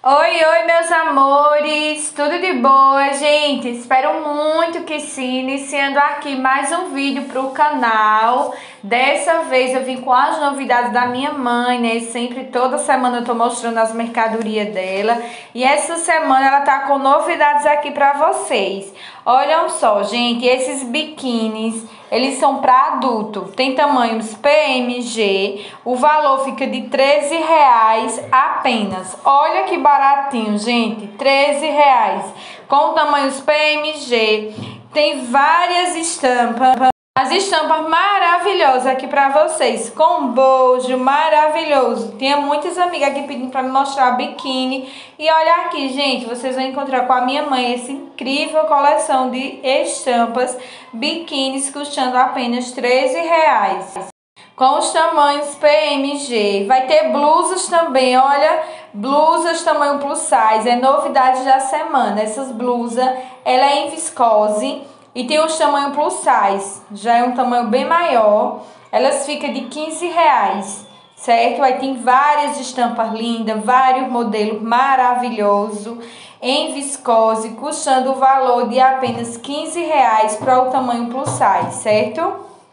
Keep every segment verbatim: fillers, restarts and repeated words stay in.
Oi, oi, meus amores, tudo de boa, gente? Espero muito que sim, iniciando aqui mais um vídeo pro canal. Dessa vez eu vim com as novidades da minha mãe, né? Sempre, toda semana eu tô mostrando as mercadorias dela. E essa semana ela tá com novidades aqui pra vocês. Olham só, gente, esses biquínis, eles são para adulto, tem tamanhos P M G, o valor fica de treze reais apenas. Olha que baratinho, gente, treze reais, com tamanhos P M G, tem várias estampas. As estampas maravilhosas aqui pra vocês, com bojo maravilhoso. Tinha muitas amigas aqui pedindo pra me mostrar biquíni. E olha aqui, gente, vocês vão encontrar com a minha mãe essa incrível coleção de estampas biquínis custando apenas treze reais. Com os tamanhos P M G. Vai ter blusas também, olha, blusas tamanho plus size, é novidade da semana. Essas blusas, ela é em viscose. E tem os tamanho plus size, já é um tamanho bem maior. Elas ficam de quinze reais, certo? Aí tem várias estampas lindas, vários modelos maravilhosos em viscose, custando o valor de apenas quinze reais para o tamanho plus size, certo?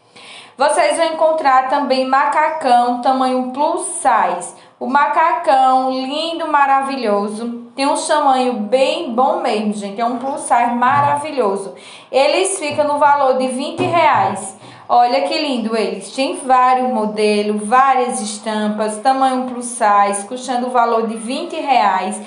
Vocês vão encontrar também macacão tamanho plus size. O macacão lindo, maravilhoso. Tem um tamanho bem bom mesmo, gente. É um plus size maravilhoso. Eles ficam no valor de vinte reais. Olha que lindo eles. Tem vários modelos, várias estampas, tamanho plus size, custando o valor de vinte reais.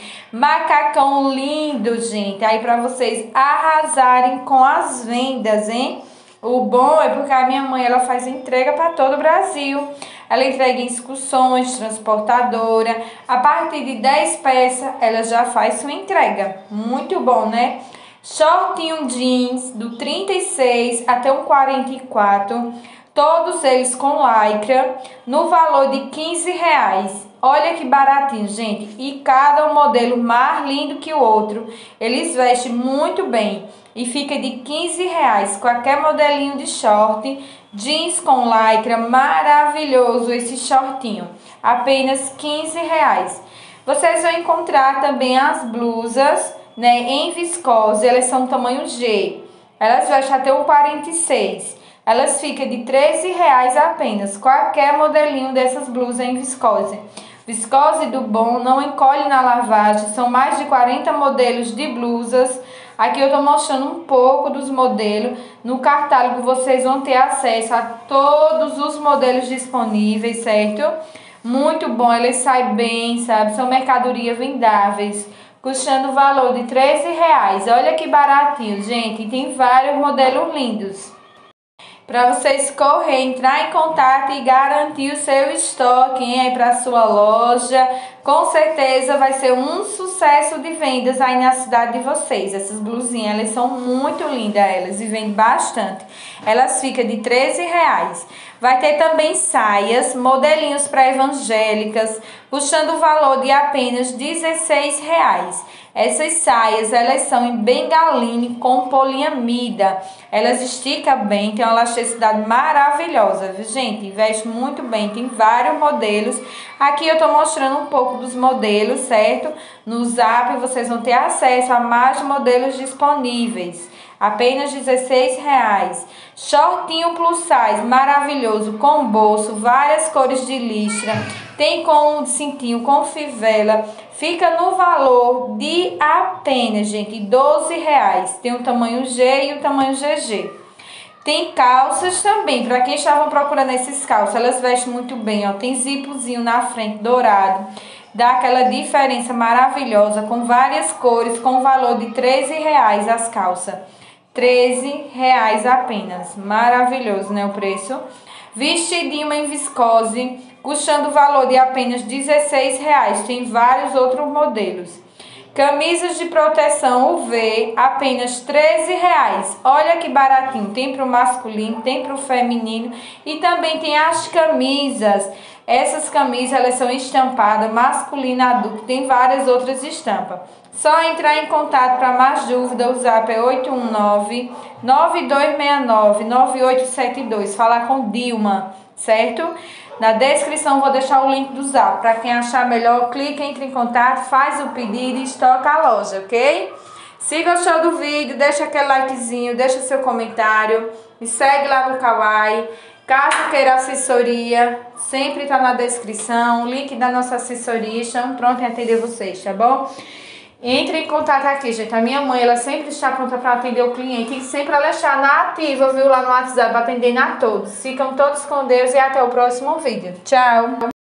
Macacão lindo, gente. Aí para vocês arrasarem com as vendas, hein? O bom é porque a minha mãe, ela faz entrega para todo o Brasil. Ela entrega em excursões, transportadora. A partir de dez peças, ela já faz sua entrega. Muito bom, né? Shortinho jeans do trinta e seis até o quarenta e quatro. Todos eles com lycra, no valor de quinze reais. Olha que baratinho, gente. E cada um modelo mais lindo que o outro. Eles vestem muito bem. E fica de quinze reais. Qualquer modelinho de short. Jeans com lycra. Maravilhoso esse shortinho. Apenas quinze reais. Vocês vão encontrar também as blusas, né, em viscose. Elas são tamanho G. Elas vestem até o quarenta e seis. Elas ficam de treze reais apenas. Qualquer modelinho dessas blusas em viscose. Viscose do bom, não encolhe na lavagem. São mais de quarenta modelos de blusas. Aqui eu estou mostrando um pouco dos modelos. No catálogo vocês vão ter acesso a todos os modelos disponíveis, certo? Muito bom, eles saem bem, sabe? São mercadoria vendáveis, custando o valor de treze reais. Olha que baratinho, gente. E tem vários modelos lindos. Para vocês correr, entrar em contato e garantir o seu estoque, hein, aí para sua loja. Com certeza vai ser um sucesso de vendas aí na cidade de vocês. Essas blusinhas, elas são muito lindas, elas, e vendem bastante. Elas ficam de treze reais. Vai ter também saias, modelinhos para evangélicas, custando o valor de apenas dezesseis reais. Essas saias, elas são em bengaline com poliamida. Elas esticam bem, tem uma elasticidade maravilhosa, viu, gente? Veste muito bem, tem vários modelos. Aqui eu tô mostrando um pouco dos modelos, certo? No Zap vocês vão ter acesso a mais modelos disponíveis. Apenas dezesseis reais. Shortinho plus size, maravilhoso, com bolso, várias cores de listra. Tem com cintinho, com fivela. Fica no valor de apenas, gente, doze reais. Tem o tamanho G e o tamanho G G. Tem calças também, para quem estava procurando esses calças. Elas vestem muito bem, ó. Tem zipozinho na frente, dourado. Dá aquela diferença maravilhosa, com várias cores, com valor de treze reais as calças. treze reais apenas. Maravilhoso, né, o preço? Vestidinho em viscose, custando o valor de apenas dezesseis reais. Tem vários outros modelos. Camisas de proteção U V, apenas treze reais. Olha que baratinho. Tem para o masculino, tem para o feminino. E também tem as camisas. Essas camisas, elas são estampadas, masculina, adulto. Tem várias outras estampas. Só entrar em contato para mais dúvidas. O Zap é oito um nove, nove dois seis nove, nove oito sete dois. Falar com Dilma, certo? Na descrição vou deixar o link do Zap. Para quem achar melhor, clica, entre em contato, faz o pedido e estoca a loja, ok? Se gostou do vídeo, deixa aquele likezinho, deixa seu comentário, me segue lá no Kawaii. Caso queira assessoria, sempre tá na descrição, o link da nossa assessoria, estamos prontos em atender vocês, tá bom? Entre em contato aqui, gente. A minha mãe, ela sempre está pronta para atender o cliente e sempre ela está na ativa, viu, lá no WhatsApp, atendendo a todos. Ficam todos com Deus e até o próximo vídeo. Tchau!